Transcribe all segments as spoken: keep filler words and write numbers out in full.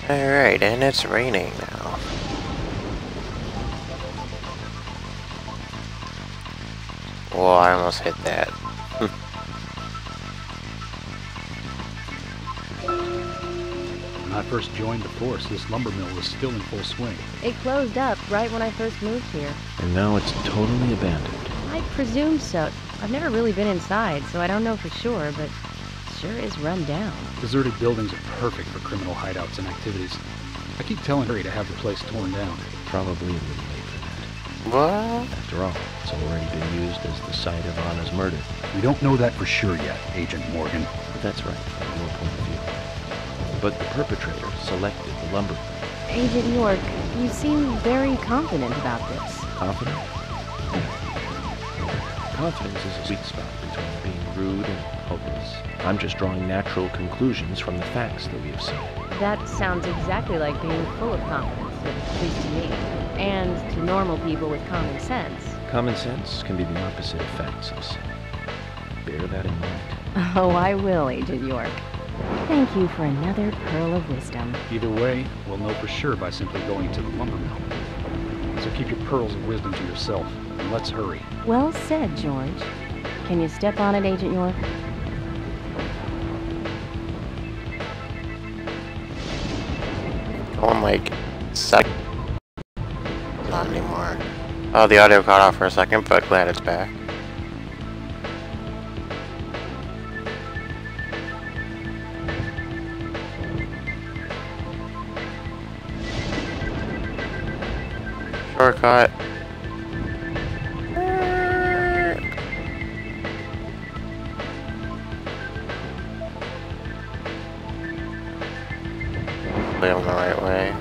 Alright, and it's raining now. Whoa, I almost hit that. When I first joined the force, this lumber mill was still in full swing. It closed up right when I first moved here. And now it's totally abandoned. I presume so. I've never really been inside, so I don't know for sure, but it sure is run down. Deserted buildings are perfect for criminal hideouts and activities. I keep telling Harry to have the place torn down. Probably a little late for that. What? After all, it's already been used as the site of Anna's murder. We don't know that for sure yet, Agent Morgan. But that's right, from your point of view. But the perpetrator selected the lumber mill. Agent York, you seem very confident about this. Confident? Confidence is a sweet spot between being rude and hopeless. I'm just drawing natural conclusions from the facts that we have seen. That sounds exactly like being full of confidence, at least to me. And to normal people with common sense. Common sense can be the opposite of facts, Sis. Bear that in mind. Oh, I will, Agent York. Thank you for another pearl of wisdom. Either way, we'll know for sure by simply going to the lumber mill. So keep your pearls of wisdom to yourself, and let's hurry. Well said, George. Can you step on it, Agent York? Going like sec. Not anymore. Oh, the audio cut off for a second, but glad it's back. Shortcut. Hopefully I'm the right way.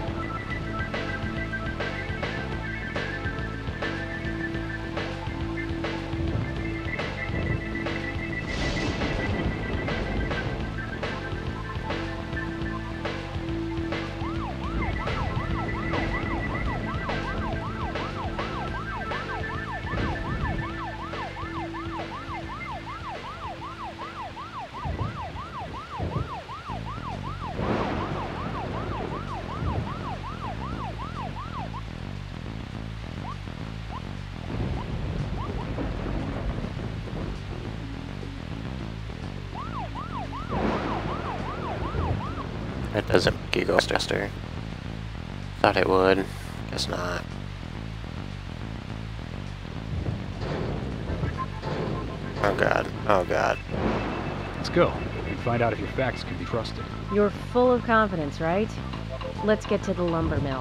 It doesn't make you go faster. Thought it would. Guess not. Oh god. Oh god. Let's go, and find out if your facts can be trusted. You're full of confidence, right? Let's get to the lumber mill.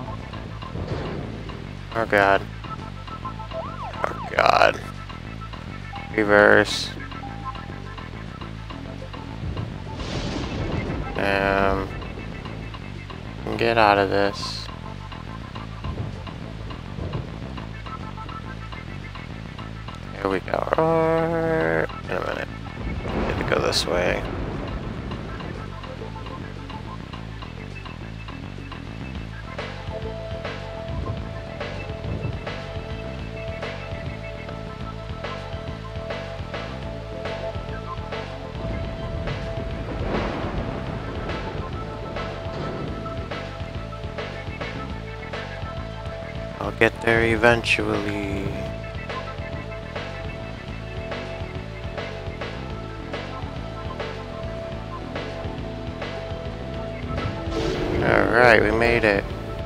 Oh god. Oh god. Reverse. Um. Get out of this. Here we go. Or, in a minute. Need to go this way. I'll get there eventually. Alright, we made it.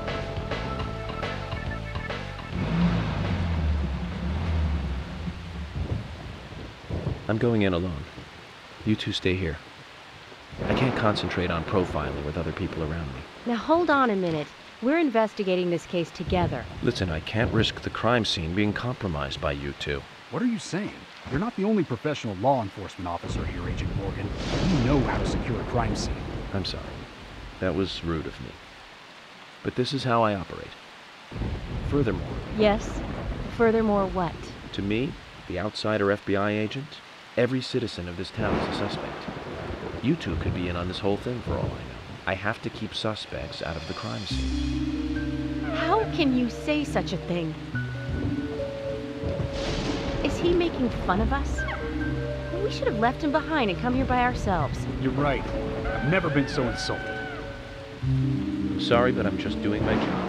I'm going in alone. You two stay here. I can't concentrate on profiling with other people around me. Now hold on a minute. We're investigating this case together. Listen, I can't risk the crime scene being compromised by you two. What are you saying? You're not the only professional law enforcement officer here, Agent Morgan. You know how to secure a crime scene. I'm sorry. That was rude of me. But this is how I operate. Furthermore... Yes? Furthermore what? To me, the outsider F B I agent, every citizen of this town is a suspect. You two could be in on this whole thing for all I know. I have to keep suspects out of the crime scene. How can you say such a thing? Is he making fun of us? We should have left him behind and come here by ourselves. You're right. I've never been so insulted. I'm sorry, but I'm just doing my job.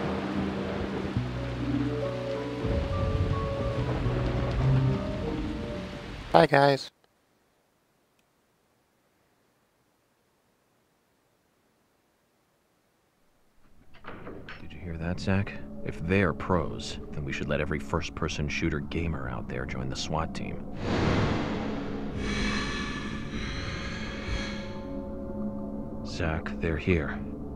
Bye, guys. Did you hear that, Zach? If they're pros, then we should let every first-person shooter gamer out there join the SWAT team. Zach, they're here.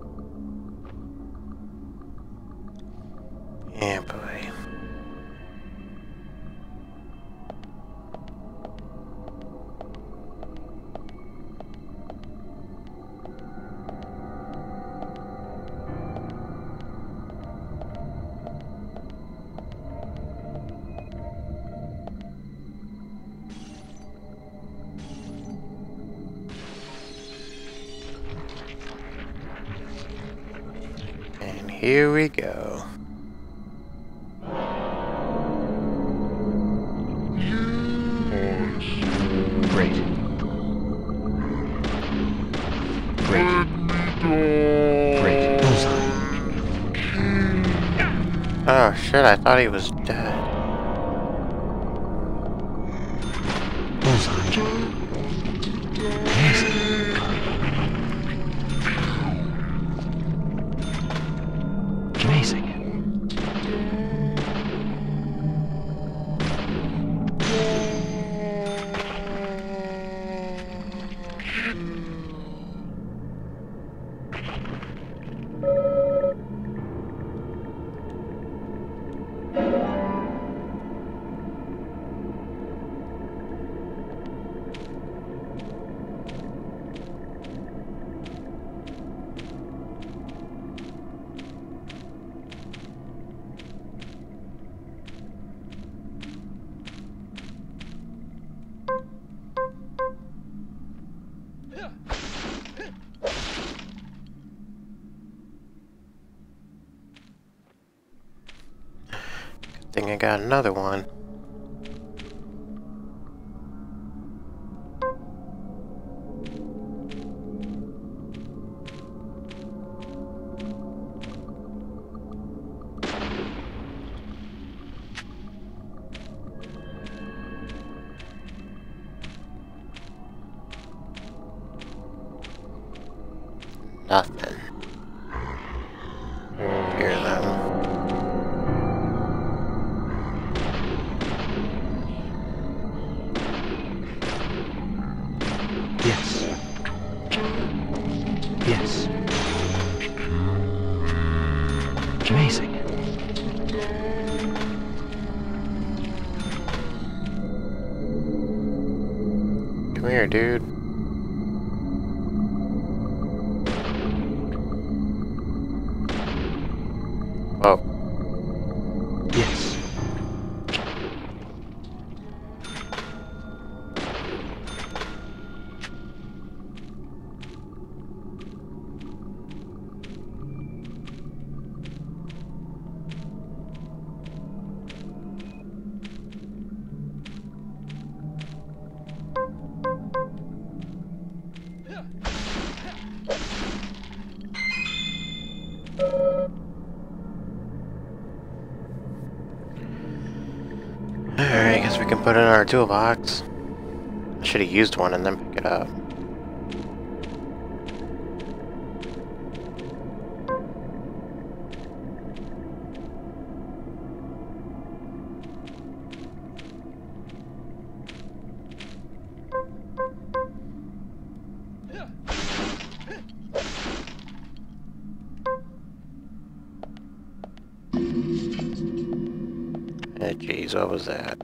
Yeah, boy. And here we go. Great. Great. Great. Bullseye. Oh shit, I thought he was dead. Bullseye. Amazing. Amazing. Think I got another one. Nothing. Hear them. Yes. Yes. Amazing. Come here, dude. Oh. Yes. Alright, guess we can put it in our toolbox. I should have used one and then pick it up. Eh, jeez, what was that?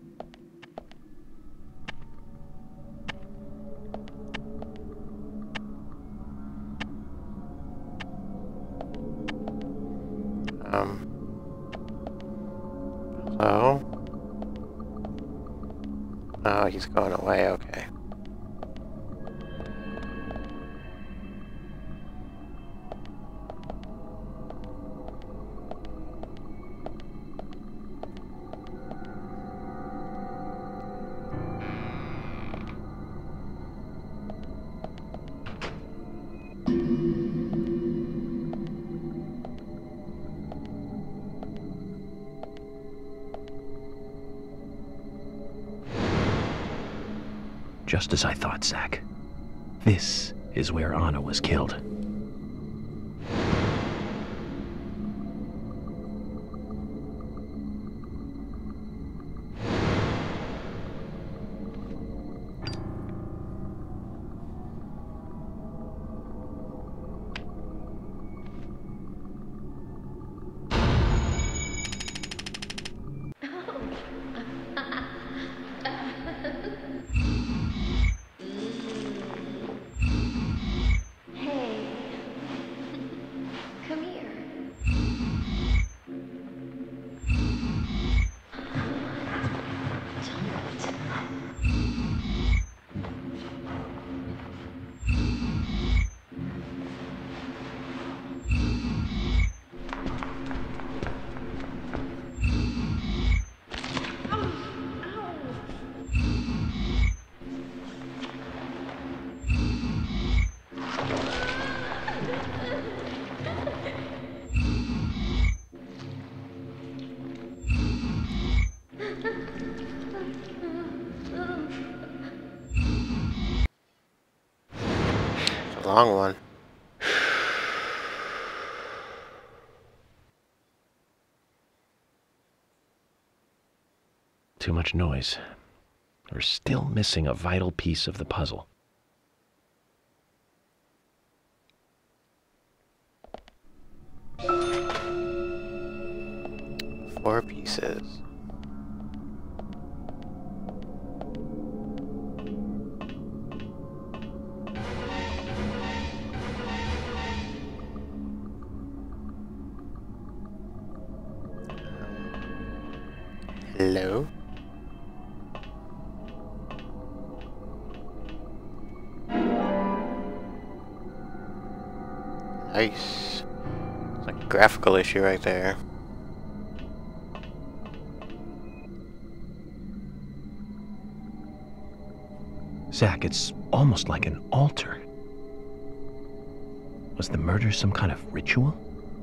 Um. Hello? Oh, he's going away, okay. Just as I thought, Zach. This is where Anna was killed. Long one. Too much noise. We're still missing a vital piece of the puzzle. Four pieces. Hello? Nice. It's like a graphical issue right there. Zach, it's almost like an altar. Was the murder some kind of ritual?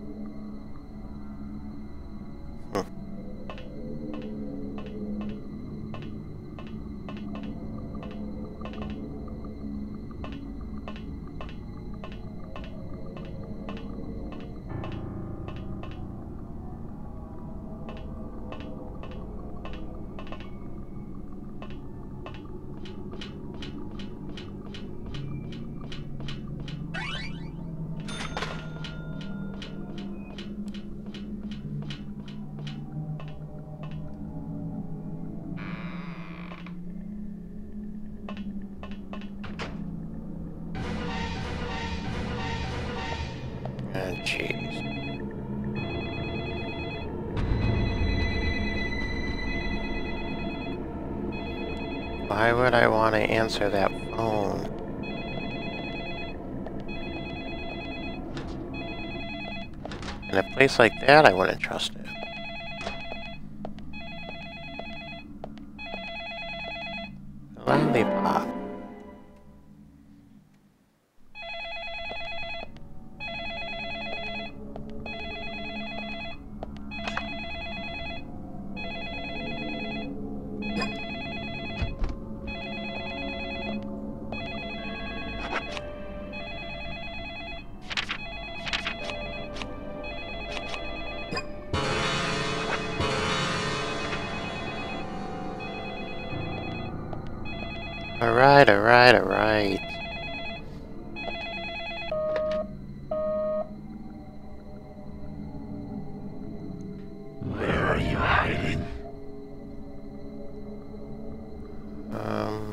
And cheese. Why would I want to answer that phone? In a place like that, I wouldn't trust it. Lollipop. Alright, alright, alright. Where are you hiding? Um...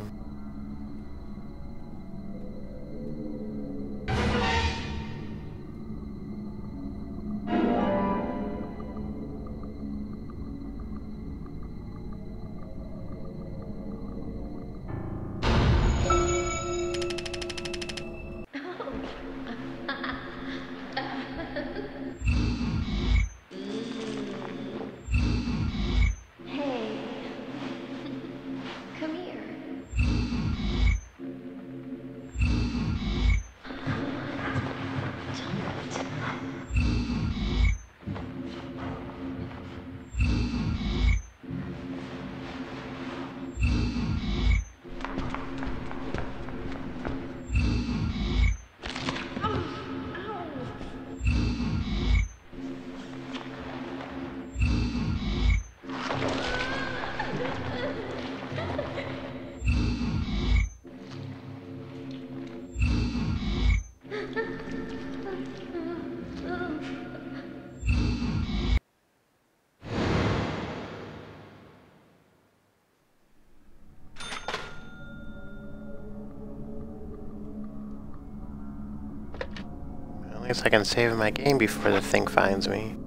At least I can save my game before the thing finds me.